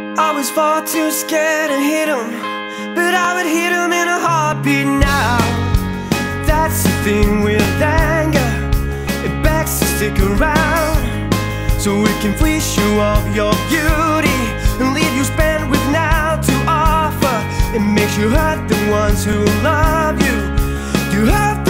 I was far too scared to hit him, but I would hit him in a heartbeat now. That's the thing with anger, it begs to stick around, so it can fleece you of your beauty and leave you spent with now to offer. It makes you hurt the ones who love you. You hurt the